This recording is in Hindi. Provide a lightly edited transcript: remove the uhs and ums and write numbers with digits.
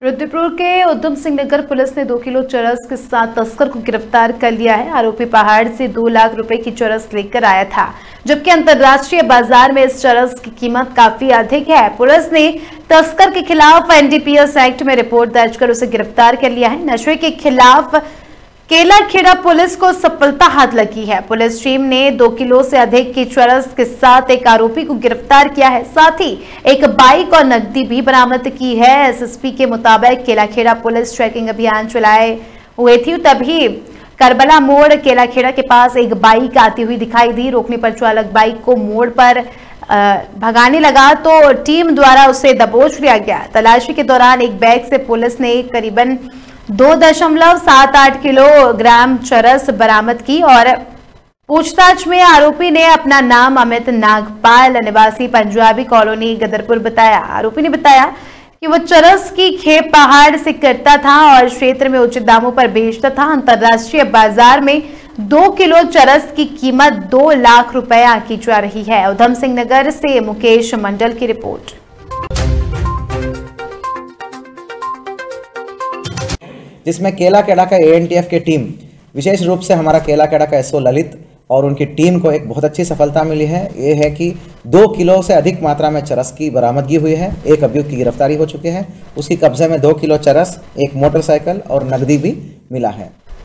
रुद्रपुर के उधम सिंह नगर पुलिस ने 2 किलो चरस के साथ तस्कर को गिरफ्तार कर लिया है। आरोपी पहाड़ से 2 लाख रुपए की चरस लेकर आया था, जबकि अंतर्राष्ट्रीय बाजार में इस चरस की कीमत काफी अधिक है। पुलिस ने तस्कर के खिलाफ एनडीपीएस एक्ट में रिपोर्ट दर्ज कर उसे गिरफ्तार कर लिया है। नशे के खिलाफ केलाखेड़ा पुलिस को सफलता हाथ लगी है। पुलिस टीम ने 2 किलो से अधिक की चरस के साथ एक आरोपी को गिरफ्तार किया है, साथ ही एक बाइक और नकदी भी बरामद की है। एसएसपी के मुताबिक केलाखेड़ा पुलिस ट्रैकिंग अभियान चलाए हुए थी, तभी करबला मोड़ केलाखेड़ा के पास एक बाइक आती हुई दिखाई दी। रोकने पर चालक बाइक को मोड़ पर भगाने लगा तो टीम द्वारा उसे दबोच लिया गया। तलाशी के दौरान एक बैग से पुलिस ने करीबन 2.78 किलोग्राम चरस बरामद की और पूछताछ में आरोपी ने अपना नाम अमित नागपाल निवासी पंजाबी कॉलोनी गदरपुर बताया। आरोपी ने बताया कि वो चरस की खेप पहाड़ से करता था और क्षेत्र में उचित दामों पर बेचता था। अंतर्राष्ट्रीय बाजार में 2 किलो चरस की कीमत 2 लाख रुपए आंकी जा रही है। उधम सिंह नगर से मुकेश मंडल की रिपोर्ट। जिसमें केलाखेड़ा का एएनटीएफ की टीम, विशेष रूप से हमारा केलाखेड़ा का एसओ ललित और उनकी टीम को एक बहुत अच्छी सफलता मिली है। ये है कि 2 किलो से अधिक मात्रा में चरस की बरामदगी हुई है। एक अभियुक्त की गिरफ्तारी हो चुकी है। उसकी कब्जे में 2 किलो चरस, एक मोटरसाइकिल और नकदी भी मिला है।